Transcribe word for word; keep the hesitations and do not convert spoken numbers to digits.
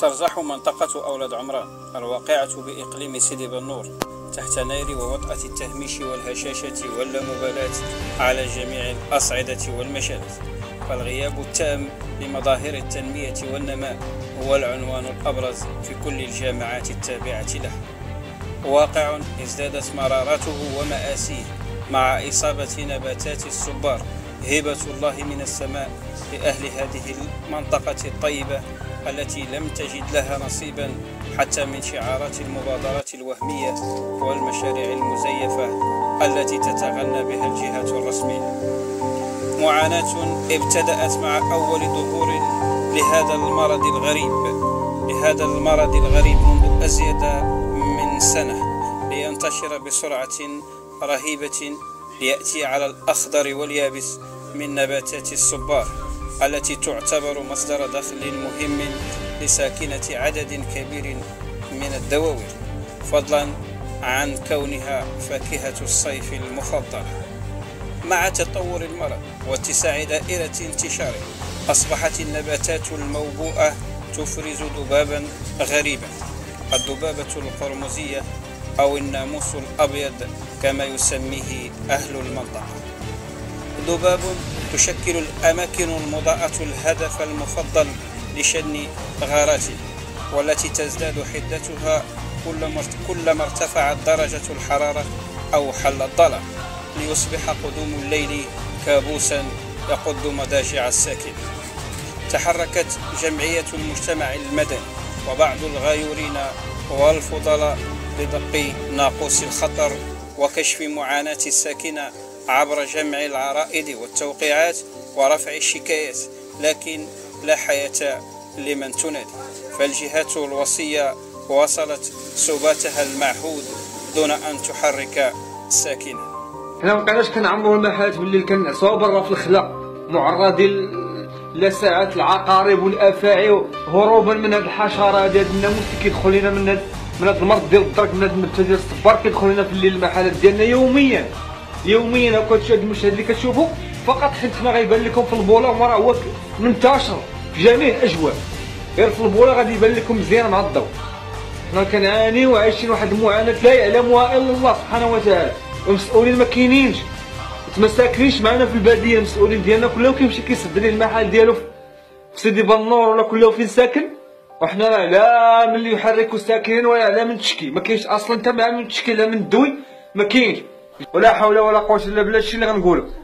ترزح منطقة أولاد عمران الواقعة بإقليم سيدي بنور تحت نير ووطأة التهميش والهشاشة واللامبالاة على جميع الأصعدة والمجالات، فالغياب التام لمظاهر التنمية والنماء هو العنوان الأبرز في كل الجامعات التابعة له. واقع ازدادت مرارته ومآسيه مع إصابة نباتات الصبار، هبة الله من السماء لأهل هذه المنطقة الطيبة التي لم تجد لها نصيبا حتى من شعارات المبادرات الوهمية والمشاريع المزيفة التي تتغنى بها الجهات الرسمية. معاناة ابتدأت مع أول ظهور لهذا المرض الغريب لهذا المرض الغريب منذ أزيد من سنة، لينتشر بسرعة رهيبة ليأتي على الأخضر واليابس من نباتات الصبار التي تعتبر مصدر دخل مهم لساكنة عدد كبير من الدواوين، فضلا عن كونها فاكهة الصيف المفضلة. مع تطور المرض واتساع دائرة انتشاره، أصبحت النباتات الموبوءة تفرز ذبابا غريبا، الذبابة القرمزية أو الناموس الأبيض كما يسميه أهل المنطقة. ذباب تشكل الأماكن المضاءة الهدف المفضل لشن غاراته، والتي تزداد حدتها كلما ارتفعت درجة الحرارة أو حل الظلام، ليصبح قدوم الليل كابوسا يقض مضاجع الساكنة. تحركت جمعية المجتمع المدني وبعض الغيورين والفضلاء لدق ناقوس الخطر وكشف معاناة الساكنة عبر جمع العرائض والتوقيعات ورفع الشكايات، لكن لا حياة لمن تنادي، فالجهات الوصية وصلت سباتها المعهود دون أن تحرك الساكنة. حنا مبقيناش كنعمرو المحلات بالليل، كنعسوها برا في الخلا معرضين لساعات العقارب والافاعي هروبا من هاد الحشرات هاد الناموس اللي كيدخل لنا من هاد من هاد المرض ديال الدرك، من هاد النبته ديال الصبار كيدخل لنا في الليل المحلات ديالنا يوميا يوميا. هاكا هادشي هاد المشهد اللي كتشوفوا فقط حيت ما غيبان لكم في البوله، راه هو منتشر في جميع الاجواء، غير في البوله غادي يبان لكم مزيان مع الضوء. حنا كنعانيو وعايشين واحد المعاناه لا يعلمها الا الله سبحانه وتعالى، والمسؤولين ما كاينينش، ما ساكنينش معنا في الباديه. المسؤولين ديالنا كلهم كيمشي كيسد ليه المحل ديالو في سيدي بنور ولا كله فين ساكن، وحنا لا من اللي يحركوا الساكنين ولا لا من تشكي، ما كاينش اصلا حتى مع من تشكي لا من الدوي ما كاينش، ولا حول ولا قوه الا بالله. الشيء اللي غنقولو